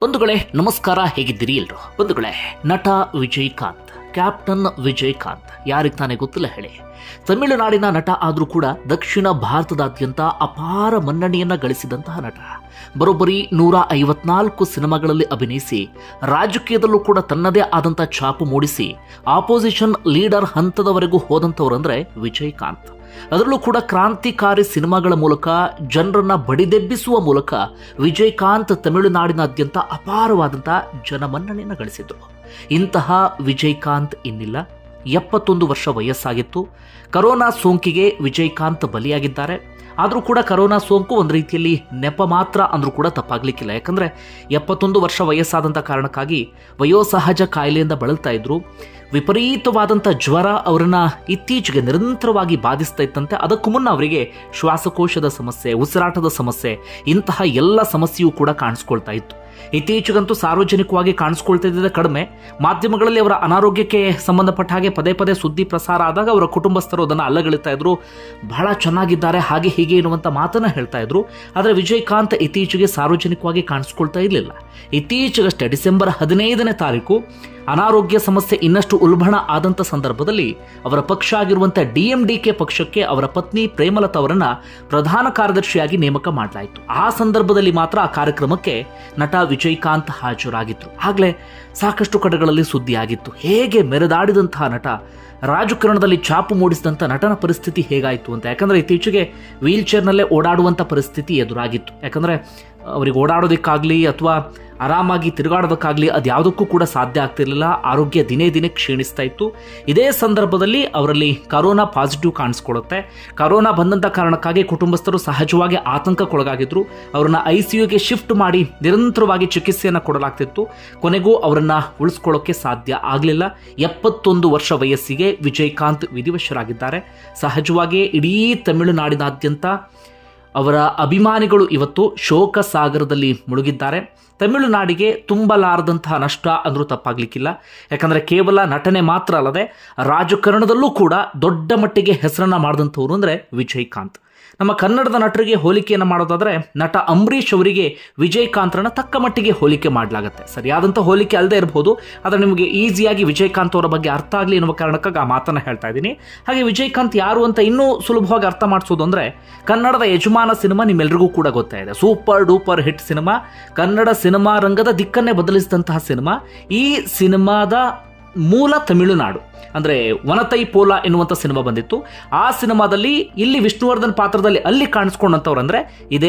ಬಂಧುಗಳೇ ನಮಸ್ಕಾರ, ಹೇಗಿದ್ದೀರಿ ಎಲ್ರು? ಬಂಧುಗಳೇ, ನಟ ವಿಜಯಕಾಂತ್, ಕ್ಯಾಪ್ಟನ್ ವಿಜಯಕಾಂತ್ ಯಾರಿಗೆ ತಾನೇ ಗೊತ್ತಿಲ್ಲ ಹೇಳಿ. ತಮಿಳುನಾಡಿನ ನಟ ಆದರೂ ಕೂಡ ದಕ್ಷಿಣ ಭಾರತದಾದ್ಯಂತ ಅಪಾರ ಮನ್ನಣೆಯನ್ನ ಗಳಿಸಿದಂತಹ ನಟ. ಬರೋಬ್ಬರಿ 154 ಸಿನಿಮಾಗಳಲ್ಲಿ ಅಭಿನಯಿಸಿ ರಾಜಕೀಯದಲ್ಲೂ ಕೂಡ ತನ್ನದೇ ಆದಂಥ ಛಾಪು ಮೂಡಿಸಿ ಆಪೋಸಿಷನ್ ಲೀಡರ್ ಹಂತದವರೆಗೂ ಹೋದಂಥವರಂದ್ರೆ ವಿಜಯಕಾಂತ್. ಅದರಲ್ಲೂ ಕೂಡ ಕ್ರಾಂತಿಕಾರಿ ಸಿನಿಮಾಗಳ ಮೂಲಕ ಜನರನ್ನ ಬಡಿದೆಬ್ಬಿಸುವ ಮೂಲಕ ವಿಜಯಕಾಂತ್ ತಮಿಳುನಾಡಿನಾದ್ಯಂತ ಅಪಾರವಾದಂಥ ಜನಮನ್ನಣೆಯನ್ನು ಗಳಿಸಿದ್ರು. ಇಂತಹ ವಿಜಯಕಾಂತ್ ಇನ್ನಿಲ್ಲ. 71 ವರ್ಷ ವಯಸ್ಸಾಗಿತ್ತು. ಕರೋನಾ ಸೋಂಕಿಗೆ ವಿಜಯಕಾಂತ್ ಬಲಿಯಾಗಿದ್ದಾರೆ. ಆದರೂ ಕೂಡ ಕರೋನಾ ಸೋಂಕು ಒಂದು ರೀತಿಯಲ್ಲಿ ನೆಪ ಮಾತ್ರ ಅಂದರೂ ಕೂಡ ತಪ್ಪಾಗಲಿಕ್ಕಿಲ್ಲ. ಯಾಕಂದರೆ 71 ವರ್ಷ ವಯಸ್ಸಾದಂಥ ಕಾರಣಕ್ಕಾಗಿ ವಯೋಸಹಜ ಕಾಯಿಲೆಯಿಂದ ಬಳಲ್ತಾ ಇದ್ರು. ವಿಪರೀತವಾದಂಥ ಜ್ವರ ಅವರನ್ನು ಇತ್ತೀಚೆಗೆ ನಿರಂತರವಾಗಿ ಬಾಧಿಸ್ತಾ ಇತ್ತಂತೆ. ಅದಕ್ಕೂ ಮುನ್ನ ಅವರಿಗೆ ಶ್ವಾಸಕೋಶದ ಸಮಸ್ಯೆ, ಉಸಿರಾಟದ ಸಮಸ್ಯೆ, ಇಂತಹ ಎಲ್ಲ ಸಮಸ್ಯೆಯೂ ಕೂಡ ಕಾಣಿಸ್ಕೊಳ್ತಾ ಇತ್ತು. ಇತ್ತೀಚೆಗಂತೂ ಸಾರ್ವಜನಿಕವಾಗಿ ಕಾಣಿಸ್ಕೊಳ್ತಾ ಇದ್ದಿದ್ದ ಕಡಿಮೆ. ಮಾಧ್ಯಮಗಳಲ್ಲಿ ಅವರ ಅನಾರೋಗ್ಯಕ್ಕೆ ಸಂಬಂಧಪಟ್ಟ ಹಾಗೆ ಪದೇ ಪದೇ ಸುದ್ದಿ ಪ್ರಸಾರ ಆದಾಗ ಅವರ ಕುಟುಂಬಸ್ಥರು ಅದನ್ನು ಅಲ್ಲಗಳಿತಾ ಇದ್ರು. ಬಹಳ ಚೆನ್ನಾಗಿದ್ದಾರೆ, ಹಾಗೆ ಹೀಗೆ ಎನ್ನುವಂಥ ಮಾತನ್ನ ಹೇಳ್ತಾ ಇದ್ರು. ಆದರೆ ವಿಜಯಕಾಂತ್ ಇತ್ತೀಚೆಗೆ ಸಾರ್ವಜನಿಕವಾಗಿ ಕಾಣಿಸ್ಕೊಳ್ತಾ ಇರಲಿಲ್ಲ. ಇತ್ತೀಚೆಗಷ್ಟೇ ಡಿಸೆಂಬರ್ 15ನೇ ತಾರೀಕು ಅನಾರೋಗ್ಯ ಸಮಸ್ಯೆ ಇನ್ನಷ್ಟು ಉಲ್ಬಣ ಆದಂಥ ಸಂದರ್ಭದಲ್ಲಿ ಅವರ ಪಕ್ಷ ಆಗಿರುವಂಥ DMDK ಪಕ್ಷಕ್ಕೆ ಅವರ ಪತ್ನಿ ಪ್ರೇಮಲತಾ ಅವರನ್ನ ಪ್ರಧಾನ ಕಾರ್ಯದರ್ಶಿಯಾಗಿ ನೇಮಕ ಮಾಡಲಾಯಿತು. ಆ ಸಂದರ್ಭದಲ್ಲಿ ಮಾತ್ರ ಆ ಕಾರ್ಯಕ್ರಮಕ್ಕೆ ನಟ ವಿಜಯಕಾಂತ್ ಹಾಜರಾಗಿದ್ರು. ಆಗಲೇ ಸಾಕಷ್ಟು ಕಡೆಗಳಲ್ಲಿ ಸುದ್ದಿ ಆಗಿತ್ತು. ಹೇಗೆ ಮೆರೆದಾಡಿದಂತಹ ನಟ, ರಾಜಕಾರಣದಲ್ಲಿ ಛಾಪು ಮೂಡಿಸಿದಂಥ ನಟನ ಪರಿಸ್ಥಿತಿ ಹೇಗಾಯಿತು ಅಂತ. ಯಾಕಂದರೆ ಇತ್ತೀಚೆಗೆ ವೀಲ್ ಚೇರ್ನಲ್ಲೇ ಓಡಾಡುವಂಥ ಪರಿಸ್ಥಿತಿ ಎದುರಾಗಿತ್ತು. ಯಾಕಂದರೆ ಅವರಿಗೆ ಓಡಾಡೋದಕ್ಕಾಗಲಿ ಅಥವಾ ಆರಾಮಾಗಿ ತಿರುಗಾಡೋದಕ್ಕಾಗಲಿ ಅದು ಯಾವುದಕ್ಕೂ ಕೂಡ ಸಾಧ್ಯ ಆಗ್ತಿರಲಿಲ್ಲ. ಆರೋಗ್ಯ ದಿನೇ ದಿನೇ ಕ್ಷೀಣಿಸ್ತಾ ಇತ್ತು. ಇದೇ ಸಂದರ್ಭದಲ್ಲಿ ಅವರಲ್ಲಿ ಕರೋನಾ ಪಾಸಿಟಿವ್ ಕಾಣಿಸ್ಕೊಳ್ಳುತ್ತೆ. ಕರೋನಾ ಬಂದಂಥ ಕಾರಣಕ್ಕಾಗಿ ಕುಟುಂಬಸ್ಥರು ಸಹಜವಾಗಿ ಆತಂಕಕ್ಕೊಳಗಾಗಿದ್ರು. ಅವರನ್ನು ICUಗೆ ಶಿಫ್ಟ್ ಮಾಡಿ ನಿರಂತರವಾಗಿ ಚಿಕಿತ್ಸೆಯನ್ನು ಕೊಡಲಾಗ್ತಿತ್ತು. ಕೊನೆಗೂ ಅವರನ್ನು ಉಳಿಸ್ಕೊಳ್ಳೋಕ್ಕೆ ಸಾಧ್ಯ ಆಗಲಿಲ್ಲ. 71 ವರ್ಷ ವಯಸ್ಸಿಗೆ ವಿಜಯಕಾಂತ್ ವಿಧಿವಶರಾಗಿದ್ದಾರೆ. ಸಹಜವಾಗಿಯೇ ಇಡೀ ತಮಿಳುನಾಡಿನಾದ್ಯಂತ ಅವರ ಅಭಿಮಾನಿಗಳು ಇವತ್ತು ಶೋಕ ಸಾಗರದಲ್ಲಿ ಮುಳುಗಿದ್ದಾರೆ. ತಮಿಳುನಾಡಿಗೆ ತುಂಬಲಾರದಂತಹ ನಷ್ಟ ಅಂದರೂ ತಪ್ಪಾಗಲಿಕ್ಕಿಲ್ಲ. ಯಾಕಂದರೆ ಕೇವಲ ನಟನೆ ಮಾತ್ರ ಅಲ್ಲದೆ ರಾಜಕಾರಣದಲ್ಲೂ ಕೂಡ ದೊಡ್ಡ ಮಟ್ಟಿಗೆ ಹೆಸರನ್ನು ಮಾಡಿದಂಥವ್ರು ಅಂದರೆ ವಿಜಯಕಾಂತ್. ನಮ್ಮ ಕನ್ನಡದ ನಟರಿಗೆ ಹೋಲಿಕೆಯನ್ನು ಮಾಡೋದಾದರೆ ನಟ ಅಂಬರೀಷ್ ಅವರಿಗೆ ವಿಜಯಕಾಂತ್ರನ್ನ ತಕ್ಕ ಮಟ್ಟಿಗೆ ಹೋಲಿಕೆ ಮಾಡಲಾಗುತ್ತೆ. ಸರಿಯಾದಂಥ ಹೋಲಿಕೆ ಅಲ್ಲದೆ ಇರಬಹುದು, ಆದರೆ ನಿಮಗೆ ಈಸಿಯಾಗಿ ವಿಜಯಕಾಂತ್ ಅವರ ಬಗ್ಗೆ ಅರ್ಥ ಆಗಲಿ ಎನ್ನುವ ಕಾರಣಕ್ಕಾಗಿ ಆ ಮಾತನ್ನು ಹೇಳ್ತಾ ಇದ್ದೀನಿ. ಹಾಗೆ ವಿಜಯಕಾಂತ್ ಯಾರು ಅಂತ ಇನ್ನೂ ಸುಲಭವಾಗಿ ಅರ್ಥ ಮಾಡಿಸೋದು ಅಂದರೆ, ಕನ್ನಡದ ಯಜಮಾನ ಸಿನಿಮಾ ನಿಮ್ಮೆಲ್ಲರಿಗೂ ಕೂಡ ಗೊತ್ತಾಯಿದೆ. Super duper hit cinema, Kannada cinema ರಂಗದ ದಿಕ್ಕನ್ನೇ ಬದಲಿಸಿದಂತಹ ಸಿನಿಮಾ. ಈ ಸಿನಿಮಾದ ಮೂಲ ತಮಿಳುನಾಡು. ಅಂದರೆ ವನತೈ ಪೋಲ ಎನ್ನುವಂಥ ಸಿನಿಮಾ ಬಂದಿತ್ತು. ಆ ಸಿನಿಮಾದಲ್ಲಿ ಇಲ್ಲಿ ವಿಷ್ಣುವರ್ಧನ್ ಪಾತ್ರದಲ್ಲಿ ಅಲ್ಲಿ ಕಾಣಿಸ್ಕೊಂಡಂಥವ್ರಂದ್ರೆ ಇದೇ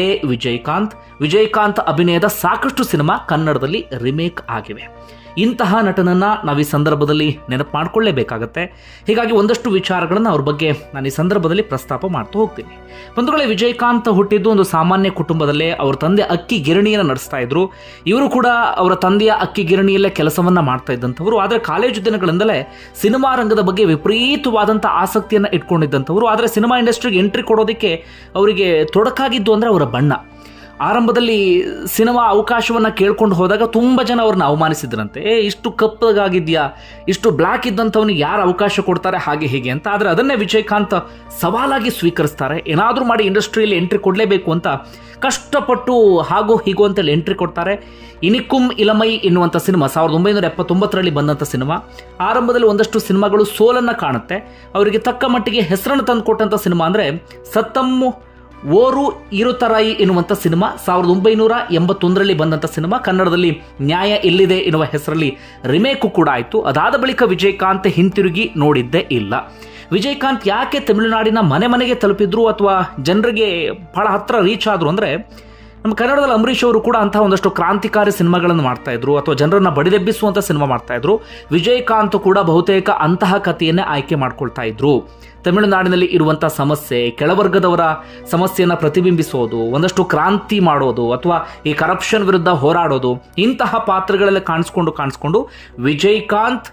ವಿಜಯಕಾಂತ್ ಅಭಿನಯದ ಸಾಕಷ್ಟು ಸಿನಿಮಾ ಕನ್ನಡದಲ್ಲಿ ರಿಮೇಕ್ ಆಗಿವೆ. ಇಂತಹ ನಟನನ್ನು ನಾವು ಈ ಸಂದರ್ಭದಲ್ಲಿ ನೆನಪು ಮಾಡಿಕೊಳ್ಳೇಬೇಕಾಗತ್ತೆ. ಹೀಗಾಗಿ ಒಂದಷ್ಟು ವಿಚಾರಗಳನ್ನು ಅವ್ರ ಬಗ್ಗೆ ನಾನು ಈ ಸಂದರ್ಭದಲ್ಲಿ ಪ್ರಸ್ತಾಪ ಮಾಡ್ತಾ ಹೋಗ್ತೀನಿ. ಬಂಧುಗಳೇ, ವಿಜಯಕಾಂತ್ ಹುಟ್ಟಿದ್ದು ಒಂದು ಸಾಮಾನ್ಯ ಕುಟುಂಬದಲ್ಲೇ. ಅವ್ರ ತಂದೆ ಅಕ್ಕಿ ಗಿರಣಿಯನ್ನು ನಡೆಸ್ತಾ ಇದ್ರು. ಇವರು ಕೂಡ ಅವರ ತಂದೆಯ ಅಕ್ಕಿ ಗಿರಣಿಯಲ್ಲೇ ಕೆಲಸವನ್ನ ಮಾಡ್ತಾ ಇದ್ದಂಥವ್ರು. ಆದರೆ ಕಾಲೇಜು ದಿನಗಳಿಂದಲೇ ಸಿನಿಮಾ ರಂಗದ ಬಗ್ಗೆ ವಿಪರೀತವಾದಂಥ ಆಸಕ್ತಿಯನ್ನು ಇಟ್ಕೊಂಡಿದ್ದಂಥವ್ರು. ಆದರೆ ಸಿನಿಮಾ ಇಂಡಸ್ಟ್ರಿಗೆ ಎಂಟ್ರಿ ಕೊಡೋದಕ್ಕೆ ಅವರಿಗೆ ತೊಡಕಾಗಿದ್ದು ಅಂದರೆ ಅವರ ಬಣ್ಣ. ಆರಂಭದಲ್ಲಿ ಸಿನಿಮಾ ಅವಕಾಶವನ್ನು ಕೇಳ್ಕೊಂಡು ಹೋದಾಗ ತುಂಬ ಜನ ಅವ್ರನ್ನ ಅವಮಾನಿಸಿದ್ರಂತೆ. ಇಷ್ಟು ಕಪ್ಪಗಾಗಿದ್ಯಾ, ಇಷ್ಟು ಬ್ಲ್ಯಾಕ್ ಇದ್ದಂಥವನಿಗೆ ಯಾರು ಅವಕಾಶ ಕೊಡ್ತಾರೆ, ಹಾಗೆ ಹೀಗೆ ಅಂತ. ಆದರೆ ಅದನ್ನೇ ವಿಜಯಕಾಂತ್ ಸವಾಲಾಗಿ ಸ್ವೀಕರಿಸ್ತಾರೆ. ಏನಾದರೂ ಮಾಡಿ ಇಂಡಸ್ಟ್ರಿಯಲ್ಲಿ ಎಂಟ್ರಿ ಕೊಡಲೇಬೇಕು ಅಂತ ಕಷ್ಟಪಟ್ಟು ಹಾಗೂ ಹೀಗೂ ಅಂತೇಳಿ ಎಂಟ್ರಿ ಕೊಡ್ತಾರೆ. ಇನಿಕುಂ ಇಲಮೈ ಎನ್ನುವಂಥ ಸಿನಿಮಾ 1979ರಲ್ಲಿ ಬಂದಂಥ ಸಿನಿಮಾ. ಆರಂಭದಲ್ಲಿ ಒಂದಷ್ಟು ಸಿನಿಮಾಗಳು ಸೋಲನ್ನು ಕಾಣುತ್ತೆ. ಅವರಿಗೆ ತಕ್ಕ ಮಟ್ಟಿಗೆ ಹೆಸರನ್ನು ತಂದು ಕೊಟ್ಟಂಥ ಸಿನಿಮಾ ಅಂದರೆ ಸತ್ತಮ್ಮು ಓರು ಇರುತರಾಯಿ ಎನ್ನುವಂಥ ಸಿನಿಮಾ 1981ರಲ್ಲಿ ಬಂದಂಥ ಸಿನಿಮಾ. ಕನ್ನಡದಲ್ಲಿ ನ್ಯಾಯ ಎಲ್ಲಿದೆ ಎನ್ನುವ ಹೆಸರಲ್ಲಿ ರಿಮೇಕು ಕೂಡ ಆಯಿತು. ಅದಾದ ಬಳಿಕ ವಿಜಯಕಾಂತ್ ಹಿಂತಿರುಗಿ ನೋಡಿದ್ದೇ ಇಲ್ಲ. ವಿಜಯಕಾಂತ್ ಯಾಕೆ ತಮಿಳುನಾಡಿನ ಮನೆ ಮನೆಗೆ ತಲುಪಿದ್ರು ಅಥವಾ ಜನರಿಗೆ ಬಹಳ ಹತ್ರ ರೀಚ್ ಆದರು ಅಂದರೆ, ನಮ್ಮ ಕನ್ನಡದಲ್ಲಿ ಅಂಬರೀಷ್ ಅವರು ಕೂಡ ಅಂತಹ ಒಂದಷ್ಟು ಕ್ರಾಂತಿಕಾರಿ ಸಿನಿಮಾಗಳನ್ನು ಮಾಡ್ತಾ ಇದ್ರು ಅಥವಾ ಜನರನ್ನ ಬಡಿದೆಬ್ಬಿಸುವಂಥ ಸಿನಿಮಾ ಮಾಡ್ತಾ ಇದ್ರು. ವಿಜಯಕಾಂತ್ ಕೂಡ ಬಹುತೇಕ ಅಂತಹ ಕಥೆಯನ್ನೇ ಆಯ್ಕೆ ಮಾಡ್ಕೊಳ್ತಾ ಇದ್ರು. ತಮಿಳುನಾಡಿನಲ್ಲಿ ಇರುವಂಥ ಸಮಸ್ಯೆ, ಕೆಳವರ್ಗದವರ ಸಮಸ್ಯೆಯನ್ನು ಪ್ರತಿಬಿಂಬಿಸೋದು, ಒಂದಷ್ಟು ಕ್ರಾಂತಿ ಮಾಡೋದು ಅಥವಾ ಈ ಕರಪ್ಷನ್ ವಿರುದ್ಧ ಹೋರಾಡೋದು, ಇಂತಹ ಪಾತ್ರಗಳೆಲ್ಲ ಕಾಣಿಸ್ಕೊಂಡು ವಿಜಯಕಾಂತ್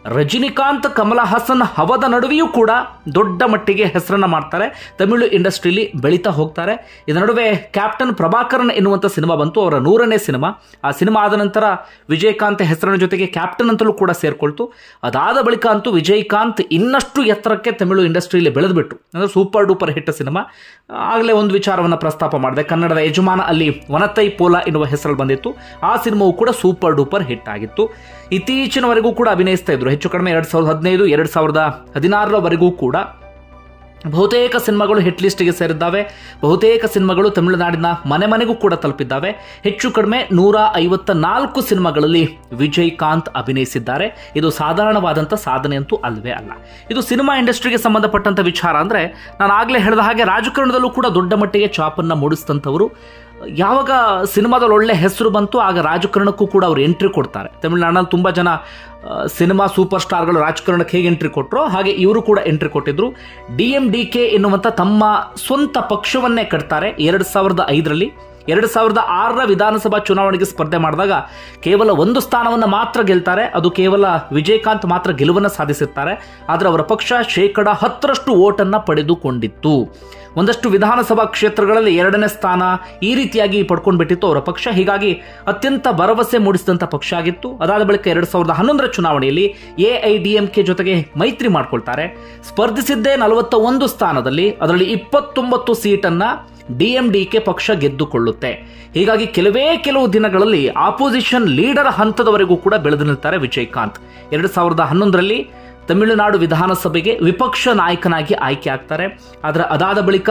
ರಜನಿಕಾಂತ್ ಕಮಲ್ ಹಾಸನ್ ಹವದ ನಡುವೆಯೂ ಕೂಡ ದೊಡ್ಡ ಮಟ್ಟಿಗೆ ಹೆಸರನ್ನು ಮಾಡ್ತಾರೆ, ತಮಿಳು ಇಂಡಸ್ಟ್ರಿಯಲ್ಲಿ ಬೆಳೀತಾ ಹೋಗ್ತಾರೆ. ಇದರ ನಡುವೆ ಕ್ಯಾಪ್ಟನ್ ಪ್ರಭಾಕರನ್ ಎನ್ನುವಂಥ ಸಿನಿಮಾ ಬಂತು, ಅವರ 100ನೇ ಸಿನಿಮಾ. ಆ ಸಿನಿಮಾ ಆದ ನಂತರ ವಿಜಯಕಾಂತ್ ಹೆಸರಿನ ಜೊತೆಗೆ ಕ್ಯಾಪ್ಟನ್ ಅಂತಲೂ ಕೂಡ ಸೇರ್ಕೊಳ್ತು. ಅದಾದ ಬಳಿಕ ಅಂತೂ ವಿಜಯಕಾಂತ್ ಇನ್ನಷ್ಟು ಎತ್ತರಕ್ಕೆ ತಮಿಳು ಇಂಡಸ್ಟ್ರಿಯಲ್ಲಿ ಬೆಳೆದ್ಬಿಟ್ರು. ಅಂದರೆ ಸೂಪರ್ ಡೂಪರ್ ಹಿಟ್ ಸಿನಿಮಾ. ಆಗಲೇ ಒಂದು ವಿಚಾರವನ್ನು ಪ್ರಸ್ತಾಪ ಮಾಡಿದೆ, ಕನ್ನಡದ ಯಜಮಾನ ಅಲ್ಲಿ ವನತೈ ಪೋಲ ಎನ್ನುವ ಹೆಸರಲ್ಲಿ ಬಂದಿತ್ತು. ಆ ಸಿನಿಮಾವು ಕೂಡ ಸೂಪರ್ ಡೂಪರ್ ಹಿಟ್ ಆಗಿತ್ತು. ಇತ್ತೀಚಿನವರೆಗೂ ಕೂಡ ಅಭಿನಯಿಸ್ತಾ ಇದ್ರು, ಹೆಚ್ಚು ಕಡಿಮೆ 2015 2016ರವರೆಗೂ ಕೂಡ ಬಹುತೇಕ ಸಿನಿಮಾಗಳು ಹಿಟ್ ಲಿಸ್ಟ್ಗೆ ಸೇರಿದ್ದಾವೆ. ಬಹುತೇಕ ಸಿನಿಮಾಗಳು ತಮಿಳುನಾಡಿನ ಮನೆ ಮನೆಗೂ ಕೂಡ ತಲುಪಿದ್ದಾವೆ. ಹೆಚ್ಚು ಕಡಿಮೆ 154 ಸಿನಿಮಾಗಳಲ್ಲಿ ವಿಜಯಕಾಂತ್ ಅಭಿನಯಿಸಿದ್ದಾರೆ. ಇದು ಸಾಧಾರಣವಾದಂಥ ಸಾಧನೆ ಅಂತೂ ಅಲ್ವೇ ಅಲ್ಲ. ಇದು ಸಿನಿಮಾ ಇಂಡಸ್ಟ್ರಿಗೆ ಸಂಬಂಧಪಟ್ಟಂಥ ವಿಚಾರ. ಅಂದರೆ ನಾನು ಆಗಲೇ ಹೇಳಿದ ಹಾಗೆ ರಾಜಕಾರಣದಲ್ಲೂ ಕೂಡ ದೊಡ್ಡ ಮಟ್ಟಿಗೆ ಚಾಪನ್ನು ಮೂಡಿಸಿದಂಥವರು. ಯಾವಾಗ ಸಿನಿಮಾದಲ್ಲಿ ಒಳ್ಳೆ ಹೆಸರು ಬಂತು ಆಗ ರಾಜಕಾರಣಕ್ಕೂ ಕೂಡ ಅವರು ಎಂಟ್ರಿ ಕೊಡ್ತಾರೆ. ತಮಿಳುನಾಡಿನಲ್ಲಿ ತುಂಬ ಜನ ಸಿನಿಮಾ ಸೂಪರ್ ಸ್ಟಾರ್ಗಳು ರಾಜಕಾರಣಕ್ಕೆ ಹೇಗೆ ಎಂಟ್ರಿ ಕೊಟ್ಟರೋ ಹಾಗೆ ಇವರು ಕೂಡ ಎಂಟ್ರಿ ಕೊಟ್ಟಿದ್ರು. DMDK ಎನ್ನುವಂಥ ತಮ್ಮ ಸ್ವಂತ ಪಕ್ಷವನ್ನೇ ಕಟ್ತಾರೆ 2005ರಲ್ಲಿ. 2006ರ ವಿಧಾನಸಭಾ ಚುನಾವಣೆಗೆ ಸ್ಪರ್ಧೆ ಮಾಡಿದಾಗ ಕೇವಲ 1 ಸ್ಥಾನವನ್ನು ಮಾತ್ರ ಗೆಲ್ತಾರೆ. ಅದು ಕೇವಲ ವಿಜಯಕಾಂತ್ ಮಾತ್ರ ಗೆಲುವನ್ನು ಸಾಧಿಸಿರ್ತಾರೆ. ಆದರೆ ಅವರ ಪಕ್ಷ 10% ಓಟನ್ನು ಪಡೆದುಕೊಂಡಿತ್ತು. ಒಂದಷ್ಟು ವಿಧಾನಸಭಾ ಕ್ಷೇತ್ರಗಳಲ್ಲಿ 2ನೇ ಸ್ಥಾನ ಈ ರೀತಿಯಾಗಿ ಪಡ್ಕೊಂಡ್ಬಿಟ್ಟಿತ್ತು ಅವರ ಪಕ್ಷ. ಹೀಗಾಗಿ ಅತ್ಯಂತ ಭರವಸೆ ಮೂಡಿಸಿದಂಥ ಪಕ್ಷ ಆಗಿತ್ತು. ಅದಾದ ಬಳಿಕ 2011ರ ಚುನಾವಣೆಯಲ್ಲಿ AIDMK ಜೊತೆಗೆ ಮೈತ್ರಿ ಮಾಡ್ಕೊಳ್ತಾರೆ. ಸ್ಪರ್ಧಿಸಿದ್ದೇ 41 ಸ್ಥಾನದಲ್ಲಿ, ಅದರಲ್ಲಿ 29 ಸೀಟನ್ನು DMDK ಪಕ್ಷ ಗೆದ್ದುಕೊಳ್ಳುತ್ತೆ. ಹೀಗಾಗಿ ಕೆಲವು ದಿನಗಳಲ್ಲಿ ಆಪೋಸಿಷನ್ ಲೀಡರ್ ಹಂತದವರೆಗೂ ಕೂಡ ಬೆಳೆದು ನಿಲ್ತಾರೆ ವಿಜಯಕಾಂತ್. 2011ರಲ್ಲಿ ತಮಿಳುನಾಡು ವಿಧಾನಸಭೆಗೆ ವಿಪಕ್ಷ ನಾಯಕನಾಗಿ ಆಯ್ಕೆ ಆಗ್ತಾರೆ. ಆದರೆ ಅದಾದ ಬಳಿಕ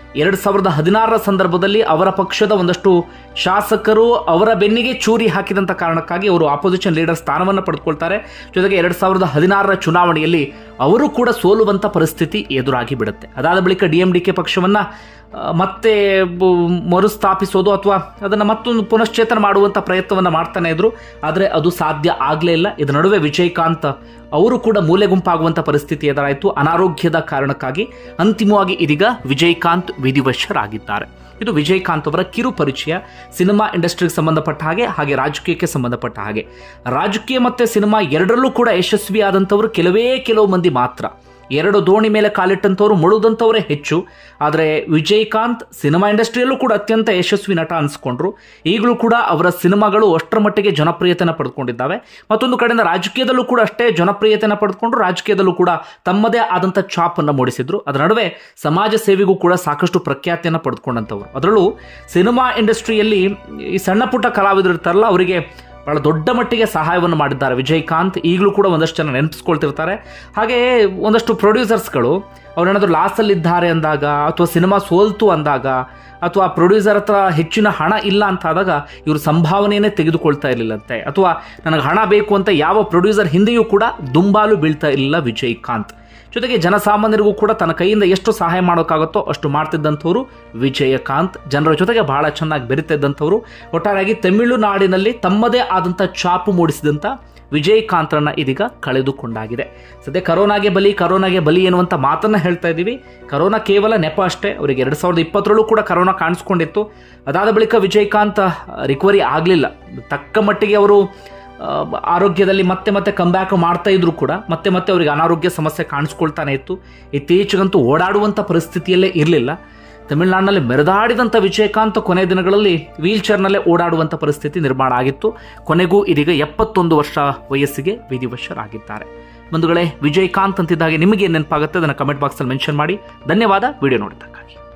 2016ರ ಸಂದರ್ಭದಲ್ಲಿ ಅವರ ಪಕ್ಷದ ಒಂದಷ್ಟು ಶಾಸಕರು ಅವರ ಬೆನ್ನಿಗೆ ಚೂರಿ ಹಾಕಿದಂಥ ಕಾರಣಕ್ಕಾಗಿ ಅವರು ಆಪೋಸಿಷನ್ ಲೀಡರ್ ಸ್ಥಾನವನ್ನು ಪಡೆದುಕೊಳ್ತಾರೆ. ಜೊತೆಗೆ 2016ರ ಚುನಾವಣೆಯಲ್ಲಿ ಅವರು ಕೂಡ ಸೋಲುವಂಥ ಪರಿಸ್ಥಿತಿ ಎದುರಾಗಿ ಬಿಡುತ್ತೆ. ಅದಾದ ಬಳಿಕ DMDK ಪಕ್ಷವನ್ನು ಮತ್ತೆ ಮರುಸ್ಥಾಪಿಸೋದು ಅಥವಾ ಅದನ್ನು ಮತ್ತೊಂದು ಪುನಶ್ಚೇತನ ಮಾಡುವಂಥ ಪ್ರಯತ್ನವನ್ನು ಮಾಡ್ತಾನೆ ಇದ್ರು. ಆದರೆ ಅದು ಸಾಧ್ಯ ಆಗಲೇ ಇಲ್ಲ. ಇದರ ನಡುವೆ ವಿಜಯಕಾಂತ್ ಅವರು ಕೂಡ ಮೂಲೆ ಗುಂಪಾಗುವಂಥ ಪರಿಸ್ಥಿತಿ ಎದುರಾಯಿತು ಅನಾರೋಗ್ಯದ ಕಾರಣಕ್ಕಾಗಿ. ಅಂತಿಮವಾಗಿ ಇದೀಗ ವಿಜಯಕಾಂತ್ ವಿಧಿವಶರಾಗಿದ್ದಾರೆ. ಇದು ವಿಜಯಕಾಂತ್ ಅವರ ಕಿರು ಪರಿಚಯ, ಸಿನಿಮಾ ಇಂಡಸ್ಟ್ರಿಗೆ ಸಂಬಂಧಪಟ್ಟ ಹಾಗೆ ರಾಜಕೀಯಕ್ಕೆ ಸಂಬಂಧಪಟ್ಟ ಹಾಗೆ. ರಾಜಕೀಯ ಮತ್ತು ಸಿನಿಮಾ ಎರಡರಲ್ಲೂ ಕೂಡ ಯಶಸ್ವಿಯಾದಂಥವರು ಕೆಲವು ಮಂದಿ ಮಾತ್ರ. 2 ದೋಣಿ ಮೇಲೆ ಕಾಲಿಟ್ಟಂಥವ್ರು ಮುಳುದಂಥವರೇ ಹೆಚ್ಚು. ಆದರೆ ವಿಜಯಕಾಂತ್ ಸಿನಿಮಾ ಇಂಡಸ್ಟ್ರಿಯಲ್ಲೂ ಕೂಡ ಅತ್ಯಂತ ಯಶಸ್ವಿ ನಟ ಅನಿಸ್ಕೊಂಡ್ರು. ಈಗಲೂ ಕೂಡ ಅವರ ಸಿನಿಮಾಗಳು ಅಷ್ಟರ ಮಟ್ಟಿಗೆ ಜನಪ್ರಿಯತೆಯನ್ನು ಪಡೆದುಕೊಂಡಿದ್ದಾವೆ. ಮತ್ತೊಂದು ಕಡೆಯಿಂದ ರಾಜಕೀಯದಲ್ಲೂ ಕೂಡ ಅಷ್ಟೇ ಜನಪ್ರಿಯತೆಯನ್ನು ಪಡೆದುಕೊಂಡ್ರು. ರಾಜಕೀಯದಲ್ಲೂ ಕೂಡ ತಮ್ಮದೇ ಆದಂಥ ಛಾಪನ್ನು ಮೂಡಿಸಿದ್ರು. ಅದರ ನಡುವೆ ಸಮಾಜ ಸೇವೆಗೂ ಕೂಡ ಸಾಕಷ್ಟು ಪ್ರಖ್ಯಾತಿಯನ್ನು ಪಡೆದುಕೊಂಡಂಥವ್ರು. ಅದರಲ್ಲೂ ಸಿನಿಮಾ ಇಂಡಸ್ಟ್ರಿಯಲ್ಲಿ ಈ ಸಣ್ಣ ಪುಟ್ಟ ಕಲಾವಿದರು ಇರ್ತಾರಲ್ಲ, ಅವರಿಗೆ ಬಹಳ ದೊಡ್ಡ ಮಟ್ಟಿಗೆ ಸಹಾಯವನ್ನು ಮಾಡಿದ್ದಾರೆ ವಿಜಯಕಾಂತ್. ಈಗಲೂ ಕೂಡ ಒಂದಷ್ಟು ಜನ ನೆನಪಿಸ್ಕೊಳ್ತಿರ್ತಾರೆ. ಹಾಗೆ ಒಂದಷ್ಟು ಪ್ರೊಡ್ಯೂಸರ್ಸ್ಗಳು ಅವರೇನಾದರೂ ಲಾಸಲ್ಲಿದ್ದಾರೆ ಅಂದಾಗ ಅಥವಾ ಸಿನಿಮಾ ಸೋಲ್ತು ಅಂದಾಗ ಅಥವಾ ಪ್ರೊಡ್ಯೂಸರ್ ಹತ್ರ ಹೆಚ್ಚಿನ ಹಣ ಇಲ್ಲ ಅಂತಾದಾಗ ಇವರು ಸಂಭಾವನೆಯೇ ತೆಗೆದುಕೊಳ್ತಾ ಇರಲಿಲ್ಲಂತೆ, ಅಥವಾ ನನಗೆ ಹಣ ಬೇಕು ಅಂತ ಯಾವ ಪ್ರೊಡ್ಯೂಸರ್ ಹಿಂದೆಯೂ ಕೂಡ ದುಂಬಾಲು ಬೀಳ್ತಾ ಇರಲಿಲ್ಲ ವಿಜಯಕಾಂತ್. ಜೊತೆಗೆ ಜನಸಾಮಾನ್ಯರಿಗೂ ಕೂಡ ತನ್ನ ಕೈಯಿಂದ ಎಷ್ಟು ಸಹಾಯ ಮಾಡೋಕ್ಕಾಗುತ್ತೋ ಅಷ್ಟು ಮಾಡ್ತಿದ್ದಂಥವ್ರು ವಿಜಯಕಾಂತ್. ಜನರ ಜೊತೆಗೆ ಬಹಳ ಚೆನ್ನಾಗಿ ಬೆರೆತಿದ್ದಂಥವ್ರು. ಒಟ್ಟಾರೆಯಾಗಿ ತಮಿಳುನಾಡಿನಲ್ಲಿ ತಮ್ಮದೇ ಆದಂಥ ಛಾಪು ಮೂಡಿಸಿದಂಥ ವಿಜಯಕಾಂತ್ರನ್ನ ಇದೀಗ ಕಳೆದುಕೊಂಡಾಗಿದೆ. ಸದ್ಯ ಕರೋನಾಗೆ ಬಲಿ ಎನ್ನುವಂಥ ಮಾತನ್ನು ಹೇಳ್ತಾ ಇದ್ದೀವಿ. ಕರೋನಾ ಕೇವಲ ನೆಪ ಅಷ್ಟೇ. ಅವರಿಗೆ 2020ರಲ್ಲೂ ಕೂಡ ಕರೋನಾ ಕಾಣಿಸ್ಕೊಂಡಿತ್ತು. ಅದಾದ ಬಳಿಕ ವಿಜಯಕಾಂತ್ ರಿಕವರಿ ಆಗಲಿಲ್ಲ. ತಕ್ಕ ಮಟ್ಟಿಗೆ ಅವರು ಆರೋಗ್ಯದಲ್ಲಿ ಮತ್ತೆ ಕಂಬ್ಯಾಕ್ ಮಾಡ್ತಾ ಇದ್ರು ಕೂಡ ಮತ್ತೆ ಅವರಿಗೆ ಅನಾರೋಗ್ಯ ಸಮಸ್ಯೆ ಕಾಣಿಸ್ಕೊಳ್ತಾನೆ ಇತ್ತು. ಇತ್ತೀಚೆಗಂತೂ ಓಡಾಡುವಂಥ ಪರಿಸ್ಥಿತಿಯಲ್ಲೇ ಇರಲಿಲ್ಲ. ತಮಿಳುನಾಡಿನಲ್ಲಿ ಮೆರೆದಾಡಿದಂಥ ವಿಜಯಕಾಂತ್ ಕೊನೆ ದಿನಗಳಲ್ಲಿ ವೀಲ್ ಚೇರ್ನಲ್ಲೇ ಓಡಾಡುವಂಥ ಪರಿಸ್ಥಿತಿ ನಿರ್ಮಾಣ ಆಗಿತ್ತು. ಕೊನೆಗೂ ಇದೀಗ 71 ವರ್ಷ ವಯಸ್ಸಿಗೆ ವಿಧಿವಶರಾಗಿದ್ದಾರೆ. ಬಂಧುಗಳೇ, ವಿಜಯಕಾಂತ್ ಅಂತಿದ್ದಾಗೆ ನಿಮಗೆ ನೆನಪಾಗುತ್ತೆ, ಅದನ್ನು ಕಮೆಂಟ್ ಬಾಕ್ಸಲ್ಲಿ ಮೆನ್ಷನ್ ಮಾಡಿ. ಧನ್ಯವಾದ ವಿಡಿಯೋ ನೋಡಿದ್ದಕ್ಕಾಗಿ.